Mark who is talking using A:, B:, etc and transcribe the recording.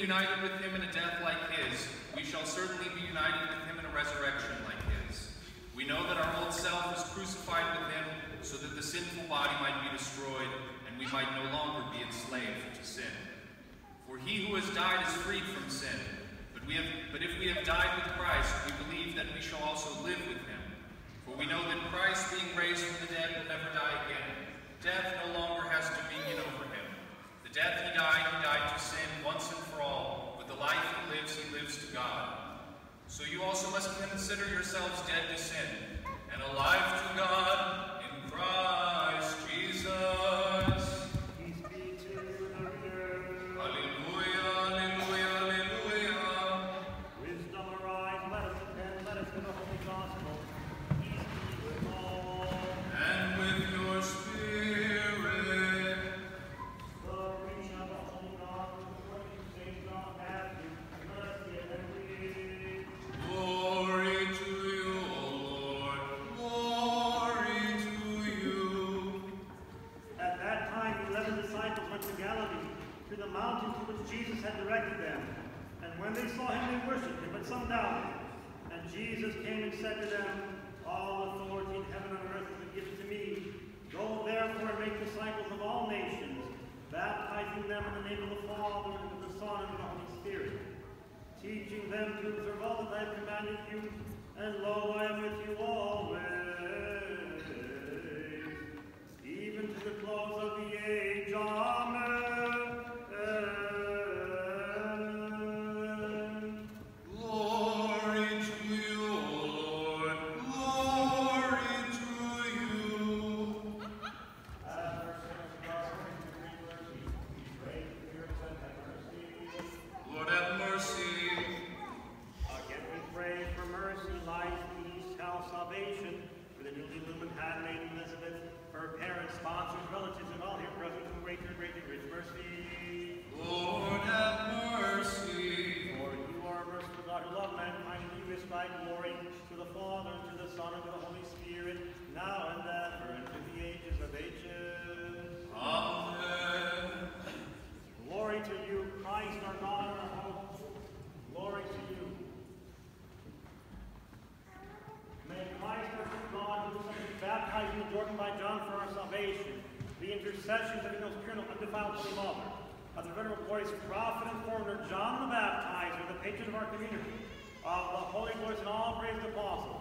A: united with him in a death like his, we shall certainly be united with him in a resurrection like his. We know that our old self is crucified with him so that the sinful body might be destroyed and we might no longer be enslaved to sin. For he who has died is freed from sin, but if we have died with Christ, we believe that we shall also live with him. For we know that Christ, being raised from the dead, will never die again. Death no longer has dominion over him. The death he died to sin once and for all, but the life he lives to God. So you also must consider yourselves dead to sin, and alive to God in Christ Jesus.
B: Peace be to you,
A: Alleluia, alleluia, alleluia.
B: Wisdom arise, let us attend, let us to the Holy Gospel. Peace be with all.
A: And with your spirit.
B: The reach of the Holy Gospel, before you say God have you, let us hear and read.
A: Glory to you, O Lord, glory to you.
B: At that time, 11 disciples went to Galilee, to the mountain to which Jesus had directed them. And when they saw him, they worshipped him, but some doubted. And Jesus came and said to them, All authority in heaven and earth has been given to me. Go therefore and make disciples of all nations, baptizing them in the name of the Father, and of the Son, and of the Holy Spirit, teaching them to observe all that I have commanded you, and lo, I am with you always, even to the close of the age. Amen.
A: Glory to you, O Lord, glory to you.
B: Have mercy on us, mercy. Pray for your Son, have mercy.
A: Lord, have mercy.
B: Again we pray for mercy, life, peace, health, salvation, for the newly illumined handmaid Elizabeth, for her parents, sponsors, relatives, and all here present who great and rich mercy.
A: Lord, have mercy.
B: For you are a merciful God who love mankind, and you ascribe glory to the Father, and to the Son, and to the Holy Spirit, now and ever, and to the ages of ages.
A: Amen.
B: Glory to you, Christ, our God and our hope. Glory to you. May Christ, our true God, who was baptized in the Jordan by John for our salvation, the intercessions of the most pure and undefiled Holy Mother, of the venerable glorious prophet and forerunner John the Baptizer, the patron of our community, of the holy glorious and all praised apostles,